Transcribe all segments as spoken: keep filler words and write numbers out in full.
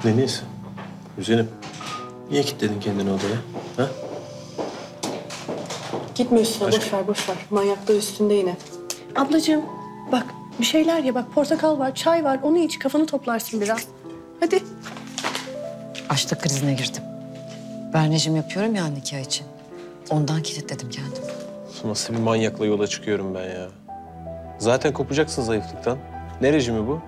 Deniz, güzelim. Niye kilitledin kendini odaya? Ha? Gitme üstüne, boş ver, boş ver. Manyaklığı üstünde yine. Ablacığım, bak bir şeyler ye. Bak portakal var, çay var. Onu iç, kafanı toplarsın biraz. Hadi. Açlık krizine girdim. Ben rejim yapıyorum ya nikah için. Ondan kilitledim kendimi. Nasıl bir manyakla yola çıkıyorum ben ya? Zaten kopacaksın zayıflıktan. Ne rejimi bu?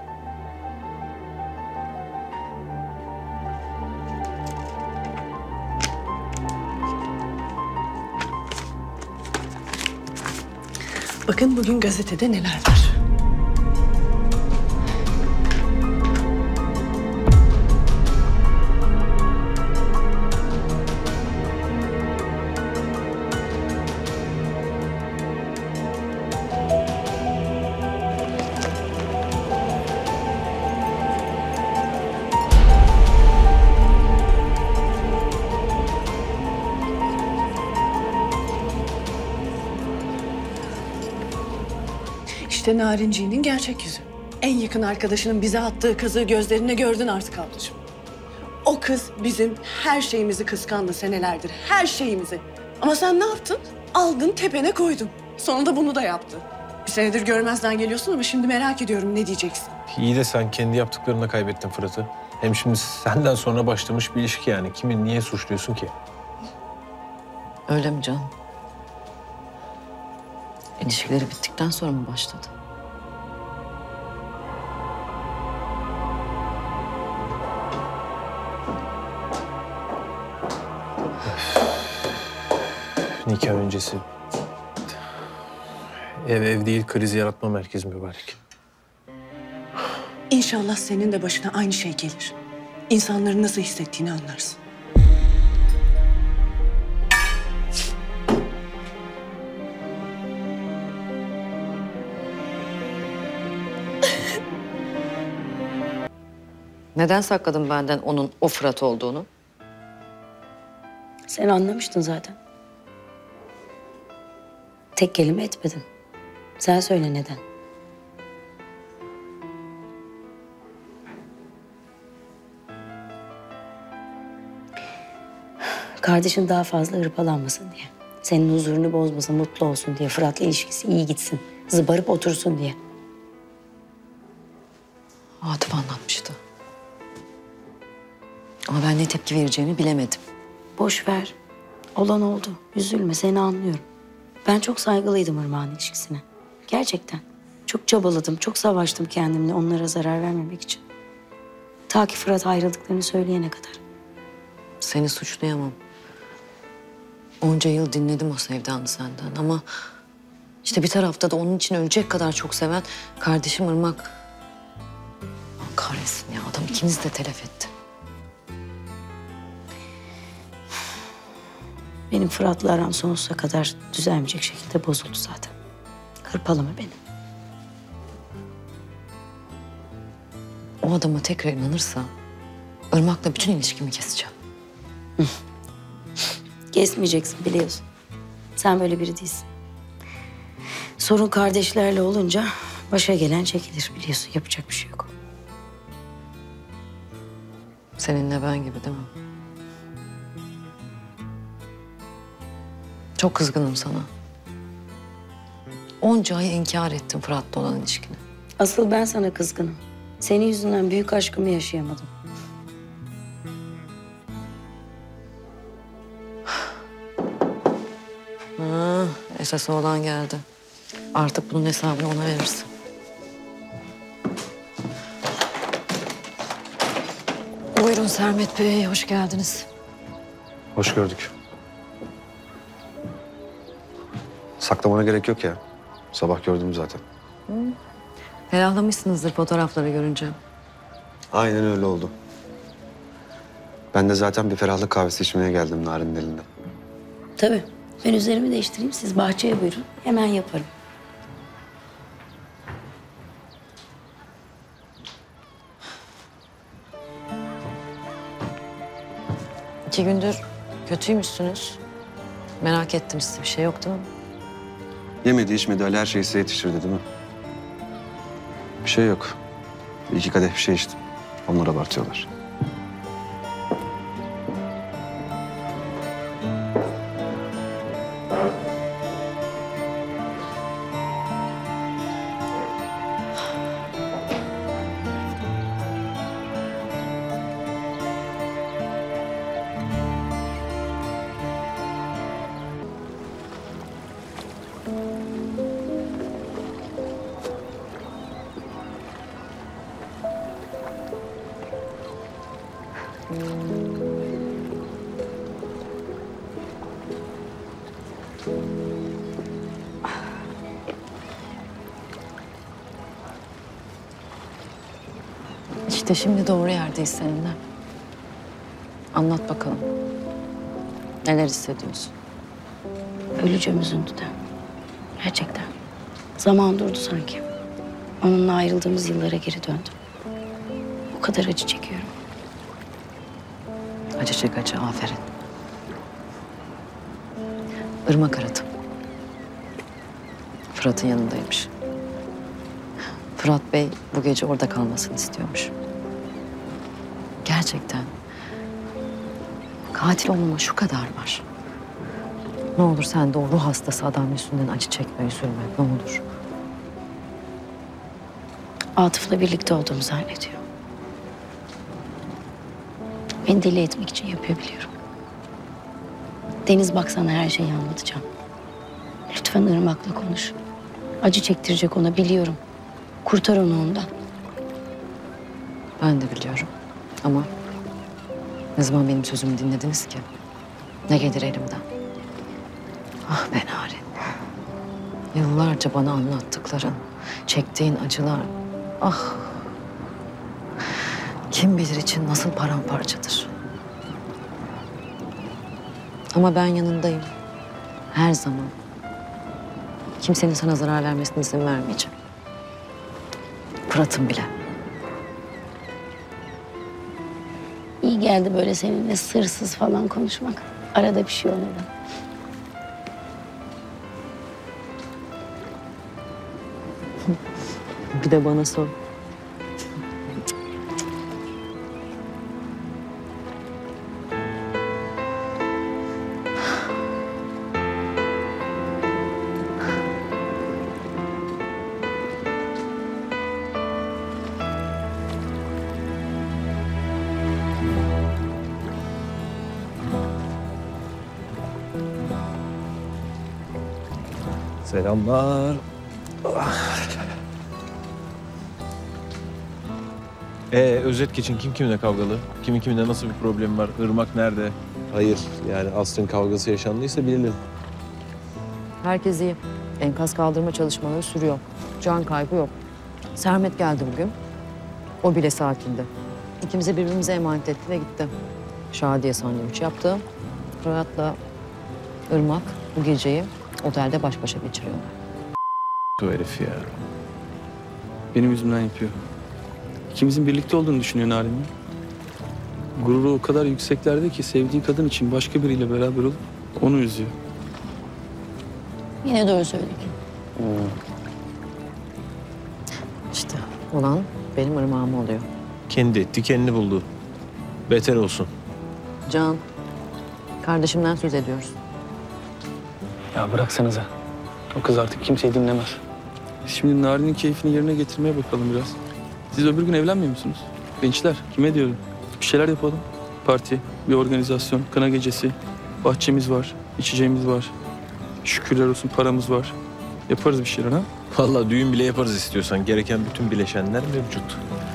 Bakın bugün gazetede neler var. İşte Narinciğinin gerçek yüzü. En yakın arkadaşının bize attığı kazığı gözlerine gördün artık ablacığım. O kız bizim her şeyimizi kıskandı senelerdir, her şeyimizi. Ama sen ne yaptın? Aldın tepene koydun. Sonunda bunu da yaptı. Bir senedir görmezden geliyorsun ama şimdi merak ediyorum ne diyeceksin? İyi de sen kendi yaptıklarına kaybettin Fırat'ı. Hem şimdi senden sonra başlamış bir ilişki yani. Kimi niye suçluyorsun ki? Öyle mi canım? İlişkileri bittikten sonra mı başladı? Nikah öncesi. Ev ev değil, kriz yaratma merkezi mübarek. İnşallah senin de başına aynı şey gelir. İnsanların nasıl hissettiğini anlarsın. Neden sakladın benden onun o Fırat olduğunu? Sen anlamıştın zaten. Tek kelime etmedin. Sen söyle neden? Kardeşin daha fazla hırpalanmasın diye. Senin huzurunu bozmasın, mutlu olsun diye. Fırat'la ilişkisi iyi gitsin. Zıbarıp otursun diye. Atıf anlatmıştı. Ama ben ne tepki vereceğimi bilemedim. Boş ver. Olan oldu. Üzülme, seni anlıyorum. Ben çok saygılıydım Irmak'ın ilişkisine. Gerçekten. Çok çabaladım, çok savaştım kendimle onlara zarar vermemek için. Ta ki Fırat ayrıldıklarını söyleyene kadar. Seni suçlayamam. Onca yıl dinledim o sevdanı senden ama... işte bir tarafta da onun için ölecek kadar çok seven kardeşim Irmak... Allah kahretsin ya, adam ikimiz de telef etti. Benim Fırat'la aram sonsuza kadar düzelmeyecek şekilde bozuldu zaten. Hırpalama beni. O adama tekrar inanırsa Irmak'la bütün ilişkimi keseceğim. Kesmeyeceksin biliyorsun. Sen böyle biri değilsin. Sorun kardeşlerle olunca başa gelen çekilir biliyorsun. Yapacak bir şey yok. Seninle ben gibi değil mi? Çok kızgınım sana. Onca ay inkar ettim Fırat'la olan ilişkini. Asıl ben sana kızgınım. Senin yüzünden büyük aşkımı yaşayamadım. Ha, esas olan geldi. Artık bunun hesabını ona verirsin. Buyurun Sermet Bey, hoş geldiniz. Hoş gördük. Saklamana gerek yok ya. Sabah gördüm zaten. Ferahlamışsınızdır fotoğrafları görünce. Aynen öyle oldu. Ben de zaten bir ferahlık kahvesi içmeye geldim Narin'in elinden. Tabii. Ben üzerimi değiştireyim. Siz bahçeye buyurun. Hemen yaparım. İki gündür kötüymüşsünüz. Merak ettim, size bir şey yok değil mi? Yemedi içmedi Ali her şeyi size yetiştirdi değil mi? Bir şey yok. Bir iki kadeh bir şey içtim. Onlar abartıyorlar. İşte şimdi doğru yerdeyiz seninle. Anlat bakalım. Neler hissediyorsun? Öleceğim üzüntüden. Gerçekten. Zaman durdu sanki. Onunla ayrıldığımız yıllara geri döndüm. O kadar acı çekiyorum. Acı çek acı, aferin. Irmak aradı. Fırat'ın yanındaymış. Fırat Bey bu gece orada kalmasını istiyormuş. Gerçekten katil olmama şu kadar var. Ne olur sen de o ruh hastası adam yüzünden acı çekme, üzülme. Ne olur. Atıf'la birlikte olduğumu zannediyor. Beni deli etmek için yapıyor biliyorum. Deniz bak sana her şeyi anlatacağım. Lütfen Irmak'la konuş. Acı çektirecek ona biliyorum. Kurtar onu ondan. Ben de biliyorum. Ama ne zaman benim sözümü dinlediniz ki? Ne gelir elimden? Ah be Narin. Yıllarca bana anlattıkların, çektiğin acılar. Ah. Kim bilir için nasıl paramparçadır. Ama ben yanındayım. Her zaman. Kimsenin sana zarar vermesine izin vermeyeceğim. Fırat'ın bile. İyi geldi böyle seninle sırsız falan konuşmak. Arada bir şey oluyor. Bir de bana sor. Selamlar. Ee, özet geçin, kim kiminle kavgalı? Kimin kiminle nasıl bir problem var? Irmak nerede? Hayır, yani Aslı'nın kavgası yaşandıysa bilelim. Herkes iyi. Enkaz kaldırma çalışmaları sürüyor. Can kaybı yok. Sermet geldi bugün. O bile sakindi. İkimize birbirimize emanet etti ve gitti. Şadiye sandviç yaptı. Fırat'la Irmak bu geceyi otelde baş başa geçiriyorlar. Bu herif ya. Benim yüzümden yapıyor. İkimizin birlikte olduğunu düşünüyor Narin'le. Gururu o kadar yükseklerde ki sevdiği kadın için başka biriyle beraber olup onu üzüyor. Yine doğru söyledin. İşte olan benim ırmağım oluyor. Kendi etti, kendi buldu. Beter olsun. Can, kardeşimden söz ediyoruz. Ya bıraksanıza. O kız artık kimseyi dinlemez. Şimdi Narin'in keyfini yerine getirmeye bakalım biraz. Siz öbür gün evlenmiyor musunuz? Gençler, kime diyorum? Bir şeyler yapalım. Parti, bir organizasyon, kına gecesi. Bahçemiz var, içeceğimiz var. Şükürler olsun paramız var. Yaparız bir şeyler ha? Vallahi düğün bile yaparız istiyorsan. Gereken bütün bileşenler mevcut.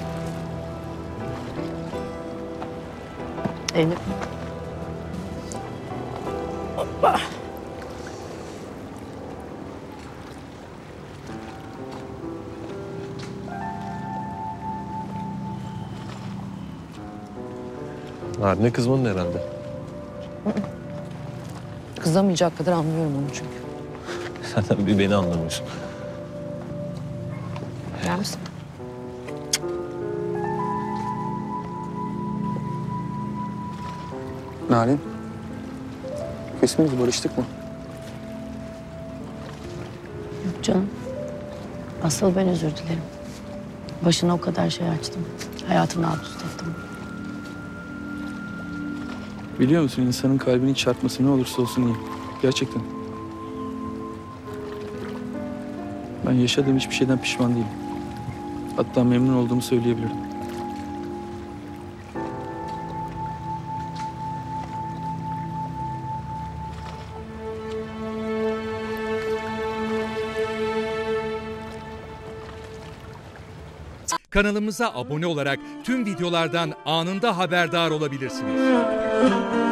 Elif. Narin'e kızmadın herhalde. Kızamayacak kadar anlıyorum onu çünkü. Sen bir beni anlamıyorsun. Yer misin? Narin. Küs müyüz, barıştık mı? Yok canım. Asıl ben özür dilerim. Başına o kadar şey açtım. Hayatını alt üst ettim. Biliyor musun insanın kalbinin çarpması ne olursa olsun iyi. Gerçekten. Ben yaşadığım hiçbir şeyden pişman değilim. Hatta memnun olduğumu söyleyebilirim. Kanalımıza abone olarak tüm videolardan anında haberdar olabilirsiniz.